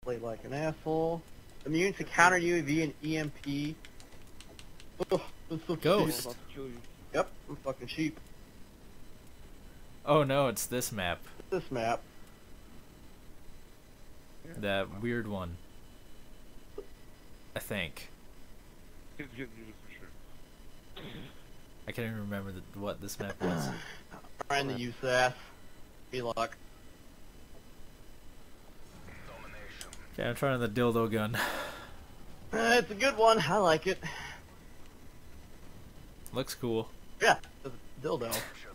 Play like an asshole. Immune to counter UAV and EMP. Ugh, that's so Ghost. cheap. Yep, I'm fucking cheap. Oh no, it's this map. This map. That weird one. I think. I can't even remember what this map was. Trying to use that. Be luck. Okay, I'm trying the dildo gun. It's a good one. I like it. Looks cool. Yeah, it's a dildo.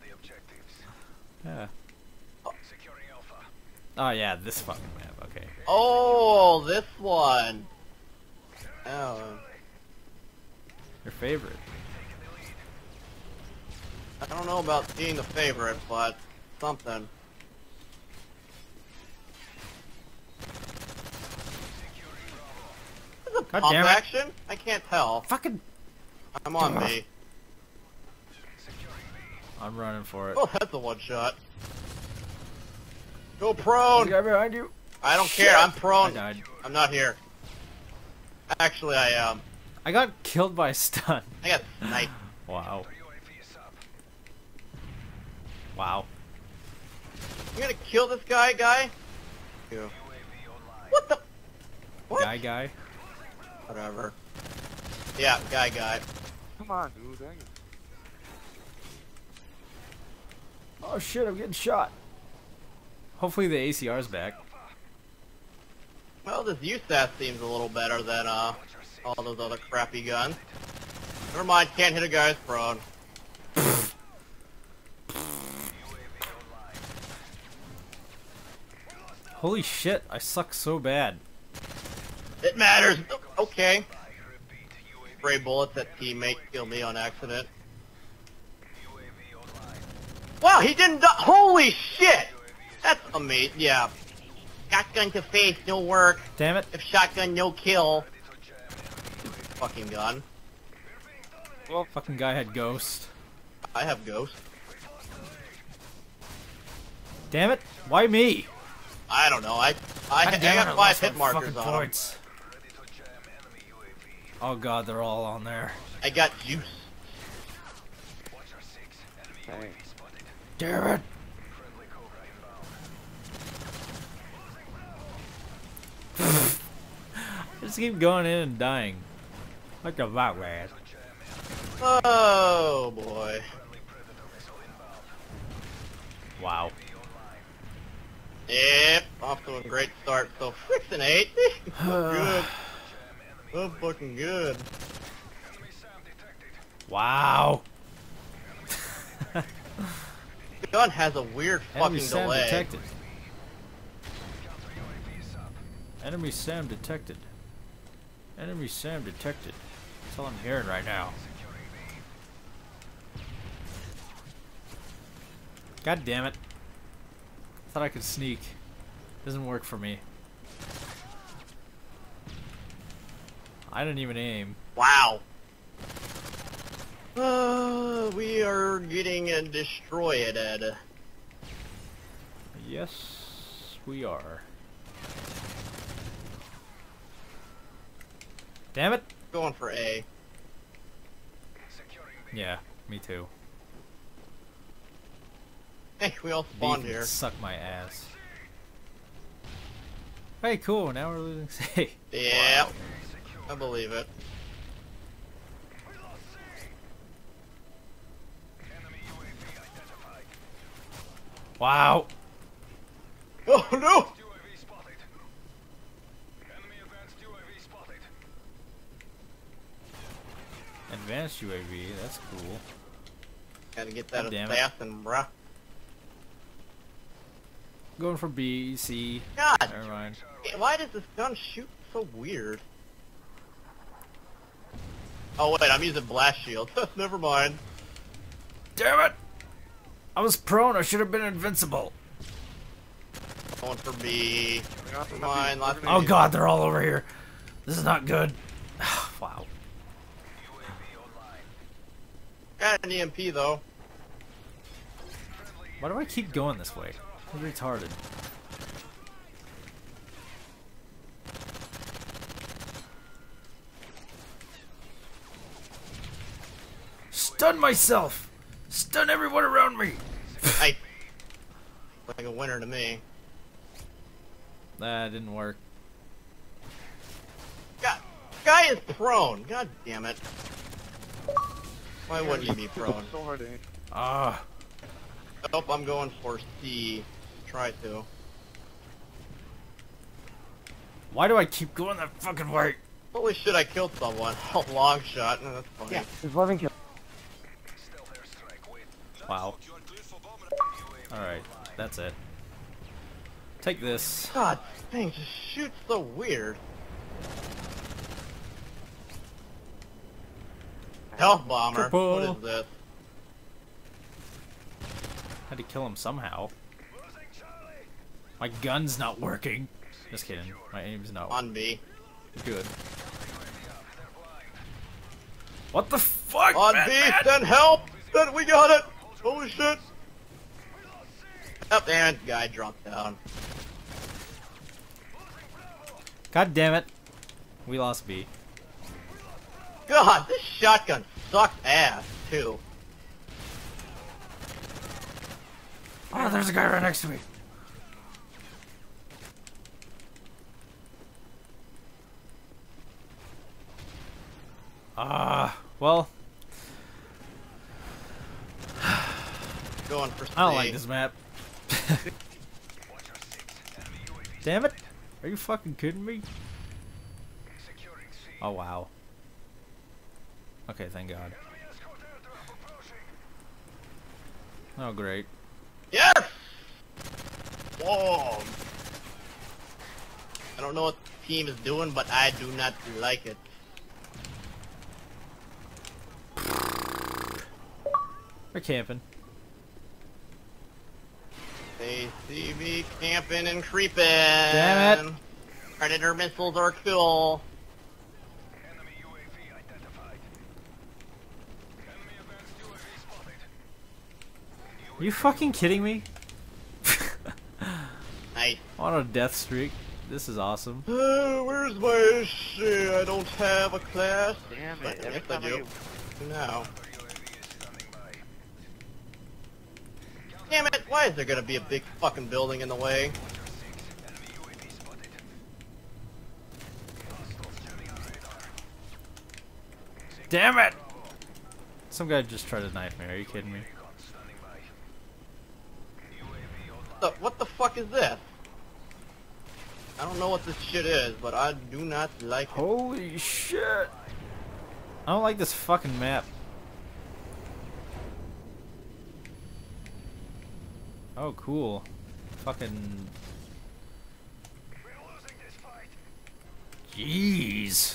Yeah. Oh yeah, this fucking map. Okay. Oh, this one. Oh. Your favorite. I don't know about being the favorite, but something. Is it God pump damn it. action? I can't tell. Fucking. I'm on me. I'm running for it. Oh, that's a one shot. Go There's a prone. guy behind you. I don't care. I'm I prone. died. I'm not here. Actually, I am. I got killed by a stun. I got sniped. Wow. Wow. You gonna kill this guy? Yeah. What the? What? Guy. Whatever. Yeah, guy. Come on, dude. Dang it. Oh shit, I'm getting shot. Hopefully the ACR's back. Well, this USAS seems a little better than all those other crappy guns. Never mind, can't hit a guy's prone. Holy shit, I suck so bad. It matters. Okay. Spray bullets at teammate, kill me on accident. Wow, he didn't die. Holy shit! That's amazing. Yeah. Shotgun to face, no work. Damn it. If shotgun, no kill. Fucking gun. Well, Fucking guy had ghost. I have ghost. Damn it. Why me? I don't know. I God damn it, got 5 lost hit my markers fucking on him. points. Oh god, they're all on there. I got juice. dang. Damn it. I just keep going in and dying. Like a vat rat. Oh boy. Wow. Yep, off to a great start. So 6 and 8. Good. So fucking good. Wow. The gun has a weird Enemy fucking SAM delay. detected. Enemy SAM detected. Enemy SAM detected. That's all I'm hearing right now. God damn it. Thought I could sneak. Doesn't work for me. I didn't even aim. Wow. We are getting destroyed, Ed. Yes, we are. Damn it! Going for A. Yeah, me too. Hey, we all B spawned can here. suck my ass. Hey, cool. Now we're losing C. Yeah, I believe it. Wow. Oh no! Advanced UAV. That's cool. Gotta get that God damn it. assassin, bruh. Going for B, C. God, Never mind. why does this gun shoot so weird? Oh wait, I'm using blast shield. Never mind. Damn it! I was prone. I should have been invincible. Going for B. Never mind. Last Oh god, they're all over here. This is not good. Wow. Got an EMP though. Why do I keep going this way? I'm retarded. stun myself! Stun everyone around me! I like a winner to me. That didn't work. God, guy is prone. God damn it. Why wouldn't you be prone? So hard to aim. Ah. Nope, I'm going for C. Try to. Why do I keep going that fucking way? Holy shit, I killed someone. Oh, long shot. No, that's funny. Yeah, there's 11 kills. Wow. Alright, that's it. Take this. God dang, just shoots so weird. Health bomber. Triple. What is this? Had to kill him somehow. My gun's not working. Just kidding. My aim's not On B. good. What the fuck? On B, send help! Send, we got it! Holy shit! Oh, damn it. Guy dropped down. God damn it. We lost B. God, this shotgun sucks ass, too. Oh, there's a guy right next to me. Well, Going for C. I don't like this map. Damn it. Are you fucking kidding me? Oh, wow. Okay, thank God. Oh, great. Yes! Whoa! I don't know what the team is doing, but I do not like it. We're camping. They see me camping and creeping. Damn it. Predator missiles are cool. Are you fucking kidding me? Nice. On a death streak. This is awesome. Where's my shit? I don't have a class. Damn But it, every yes, I time I do. get... Now. Damn it, why is there gonna be a big fucking building in the way? Damn it! Some guy just tried to knife me. Are you kidding me? What the fuck is this? I don't know what this shit is, but I do not like it. Holy shit! I don't like this fucking map. Oh, cool. Fucking... Jeez.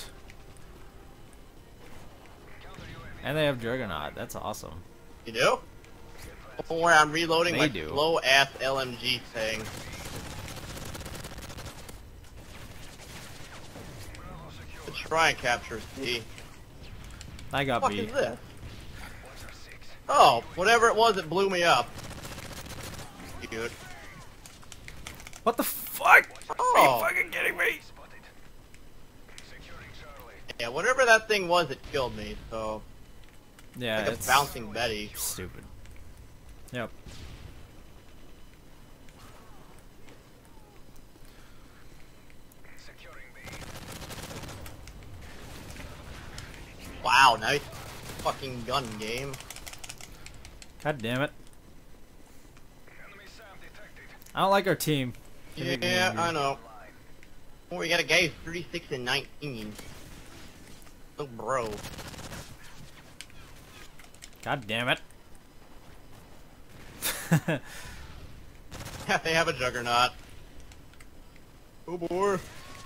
And they have Juggernaut. That's awesome. You do? Don't worry, I'm reloading They my do. slow-ass LMG thing. Let's try and capture C. I got What the B. fuck is this? Oh, whatever it was, it blew me up. Cute. What the fuck? Oh. Are you fucking kidding me? Yeah, whatever that thing was, it killed me, so... Yeah, Like a it's bouncing Betty. stupid. Yep. Wow, nice fucking gun game. God damn it. I don't like our team. They make me Yeah, angry. I know. Oh, we got a guy who's 36 and 19. Oh, bro. God damn it. They have a juggernaut. Oh boy.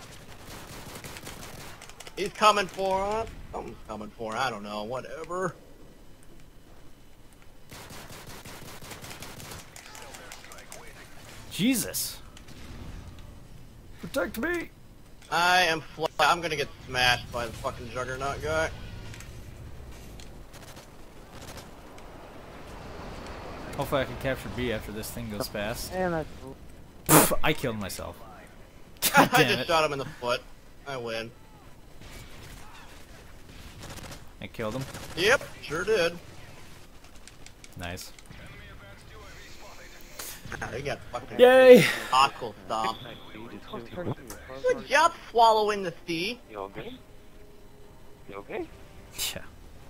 He's coming for us. Something's coming for him. I don't know. Whatever. Jesus. Protect me. I am I'm gonna get smashed by the fucking juggernaut guy. Hopefully I can capture B after this thing goes fast. And that's... Pff, I killed myself. God I damn just it. shot him in the foot. I win. I killed him. Yep, sure did. Nice. They got fucking Yay! hostile stuff. Nice, dude. It's so thirsty. Good job swallowing the sea. You okay? You okay? Yeah.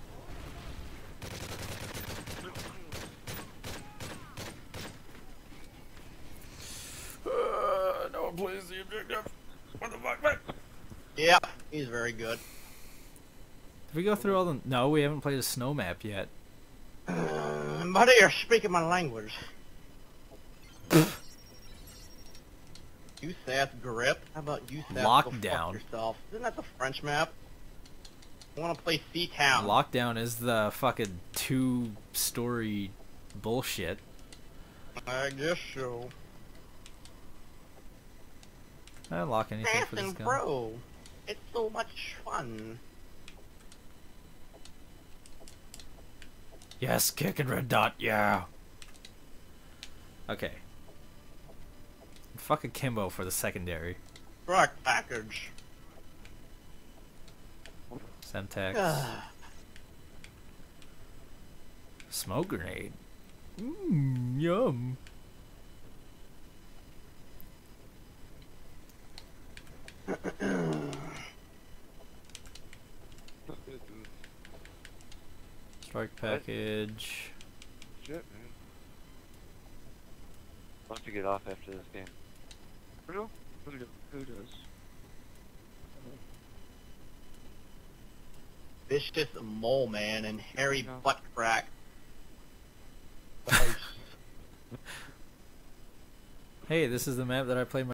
No one plays the objective. What the fuck, man? Yep, he's very good. Did we go through all the... No, we haven't played a snow map yet. Buddy, you're speaking my language. You sass grip? How about you sass Lockdown. go fuck yourself? Isn't that the French map? I want to play Sea Town. Lockdown is the fucking 2-story bullshit. I guess so. I didn't lock anything Fast for this and gun. Pro. It's so much fun. Yes, kick and red dot, yeah. Okay. Fuck akimbo for the secondary. Rock package. Semtex. Smoke grenade. Mmm, yum. Strike package. Shit, man. I'll have to get off after this game. Who does? Vicious Mole Man and Hairy No. Butt Crack. Hey, this is the map that I played